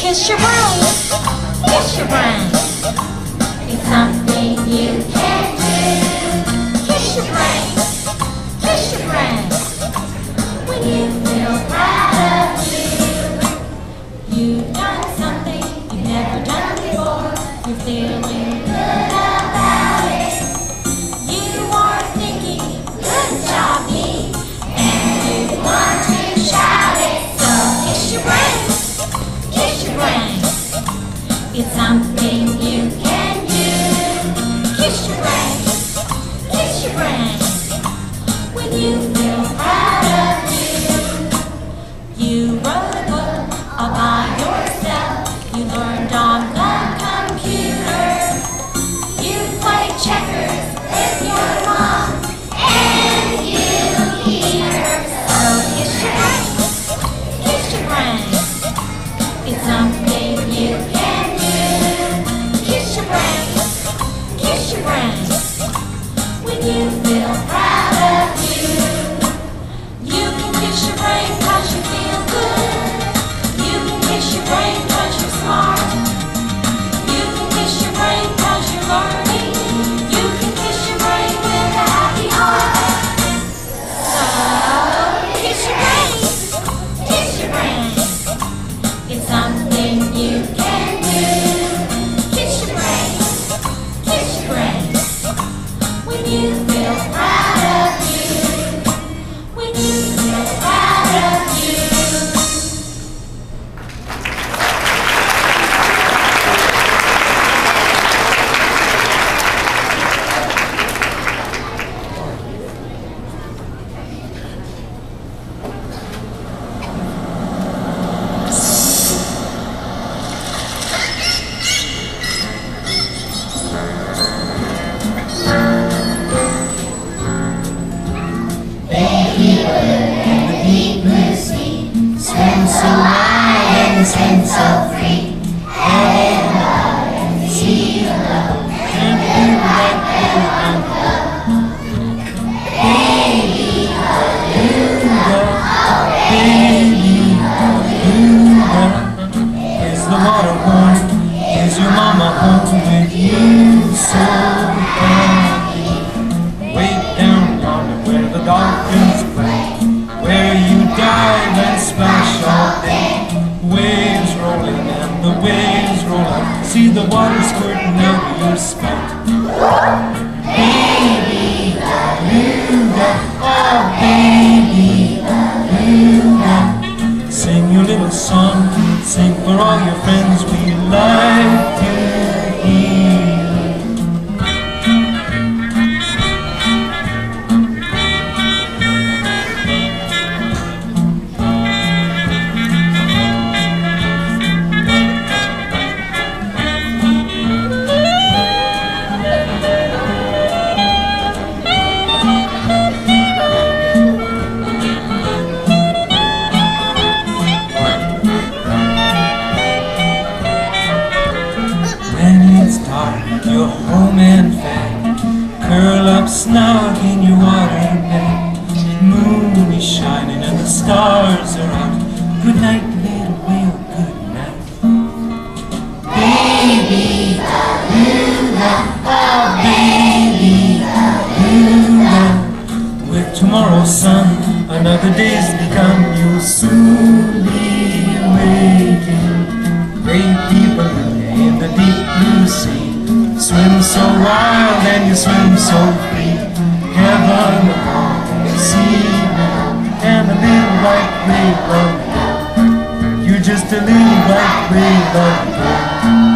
Kiss your brain, kiss your brain. It's something you can do. Kiss your brain, kiss your brain. When you feel proud of you, you've done something you've never done before. You're feeling good about it. You are thinking, good job me, and you want to shout it. So kiss your brain, kiss your brain. It's something you can do. Kiss your brain, kiss your brain. When you feel proud of you, you wrote a book all by yourself. You learned on the computer. You played checkers with your mom, and you eat her. So kiss your brain, kiss your brain. It's something you can do. Kiss your brain, kiss your brain. When you feel proud of you, you can kiss your brain 'cause you feel good. You can kiss your brain 'cause you're smart. You can kiss your brain 'cause you're learning. You can kiss your brain with a happy heart. So kiss your brain, kiss your brain. It's something you can do. Kiss your brain, kiss your brain. When you feel proud of you, when you feel proud of you. And so free, and love, and see the love, and be right there on baby, hallelujah, baby, hallelujah. Is the water warm? Is your mama home with you? So happy. Way down yonder where the dolphins play, where you dive and splash all day. Waves rolling and the waves roll up. See the water squirting over your spout. Baby, hallelujah, oh baby, hallelujah. Sing your little song, sing for all your friends we like to hear. You're home and fat, curl up snug in your water bed. Moon is shining and the stars are out. Good night, little whale, good night. Baby, hallelujah, oh baby, hallelujah. With tomorrow's sun, another day's begun. You'll soon be waking. Great people in the deep blue sea. Swim so wild and you swim so free. Heaven upon the sea and a little white wave of gold. You're just a little white wave of gold.